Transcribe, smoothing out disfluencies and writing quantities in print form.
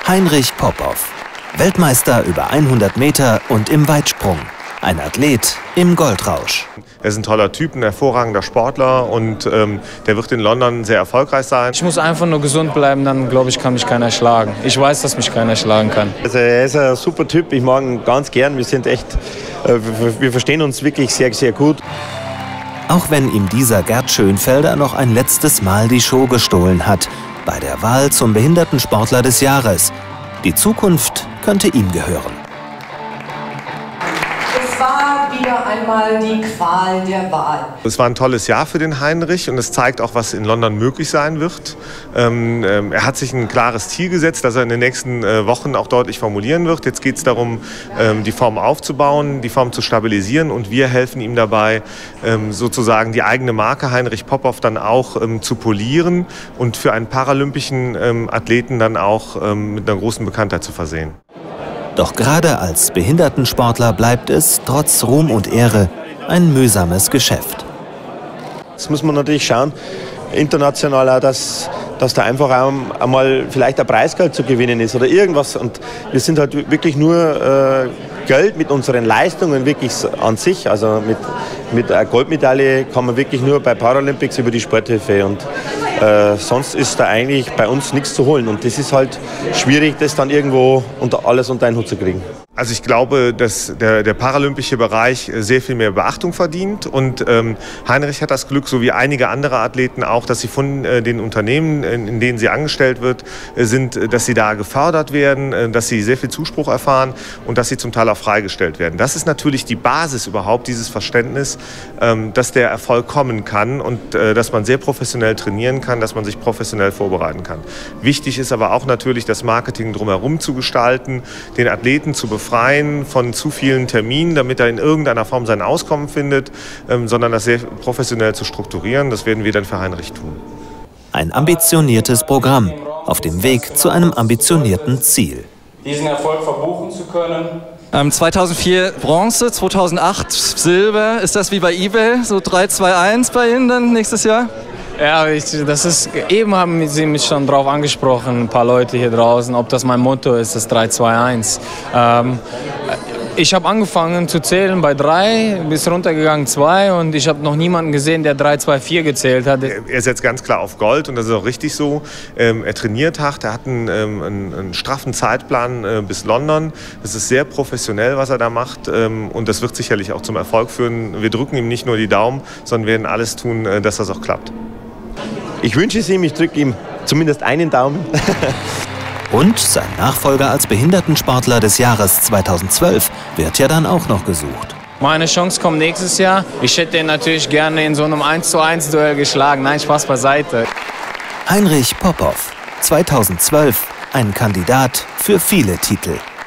Heinrich Popow, Weltmeister über 100 Meter und im Weitsprung. Ein Athlet im Goldrausch. Er ist ein toller Typ, ein hervorragender Sportler und der wird in London sehr erfolgreich sein. Ich muss einfach nur gesund bleiben, dann glaube ich, kann mich keiner schlagen. Ich weiß, dass mich keiner schlagen kann. Also er ist ein super Typ, ich mag ihn ganz gern. Wir verstehen uns wirklich sehr, sehr gut. Auch wenn ihm dieser Gerd Schönfelder noch ein letztes Mal die Show gestohlen hat, bei der Wahl zum Behindertensportler des Jahres. Die Zukunft könnte ihm gehören. Es war wieder einmal die Qual der Wahl. Es war ein tolles Jahr für den Heinrich und es zeigt auch, was in London möglich sein wird. Er hat sich ein klares Ziel gesetzt, das er in den nächsten Wochen auch deutlich formulieren wird. Jetzt geht es darum, die Form aufzubauen, die Form zu stabilisieren und wir helfen ihm dabei, sozusagen die eigene Marke Heinrich Popow dann auch zu polieren und für einen paralympischen Athleten dann auch mit einer großen Bekanntheit zu versehen. Doch gerade als Behindertensportler bleibt es, trotz Ruhm und Ehre, ein mühsames Geschäft. Jetzt muss man natürlich schauen, international auch, dass da einfach auch einmal vielleicht ein Preisgeld zu gewinnen ist oder irgendwas. Und wir sind halt wirklich nur Geld mit unseren Leistungen wirklich an sich. Also mit einer Goldmedaille kann man wirklich nur bei Paralympics über die Sporthilfe. Und sonst ist da eigentlich bei uns nichts zu holen. Und das ist halt schwierig, das dann irgendwo alles unter einen Hut zu kriegen. Also ich glaube, dass der paralympische Bereich sehr viel mehr Beachtung verdient und Heinrich hat das Glück, so wie einige andere Athleten auch, dass sie von den Unternehmen, in denen sie angestellt sind, dass sie da gefördert werden, dass sie sehr viel Zuspruch erfahren und dass sie zum Teil auch freigestellt werden. Das ist natürlich die Basis überhaupt, dieses Verständnis, dass der Erfolg kommen kann und dass man sehr professionell trainieren kann, dass man sich professionell vorbereiten kann. Wichtig ist aber auch natürlich, das Marketing drumherum zu gestalten, den Athleten zu befreien von zu vielen Terminen, damit er in irgendeiner Form sein Auskommen findet, sondern das sehr professionell zu strukturieren. Das werden wir dann für Heinrich tun. Ein ambitioniertes Programm auf dem Weg zu einem ambitionierten Ziel. Diesen Erfolg verbuchen zu können. 2004 Bronze, 2008 Silber. Ist das wie bei eBay, so 3-2-1 bei Ihnen dann nächstes Jahr? Ja, eben haben sie mich schon drauf angesprochen, ein paar Leute hier draußen, ob das mein Motto ist, das 3-2-1. Ich habe angefangen zu zählen bei 3, bis runtergegangen 2 und ich habe noch niemanden gesehen, der 3-2-4 gezählt hat. Er setzt ganz klar auf Gold und das ist auch richtig so. Er trainiert hart, er hat einen straffen Zeitplan bis London. Das ist sehr professionell, was er da macht und das wird sicherlich auch zum Erfolg führen. Wir drücken ihm nicht nur die Daumen, sondern werden alles tun, dass das auch klappt. Ich wünsche es ihm, ich drücke ihm zumindest einen Daumen. Und sein Nachfolger als Behindertensportler des Jahres 2012 wird ja dann auch noch gesucht. Meine Chance kommt nächstes Jahr. Ich hätte ihn natürlich gerne in so einem 1-zu-1-Duell geschlagen. Nein, Spaß beiseite. Heinrich Popow, 2012, ein Kandidat für viele Titel.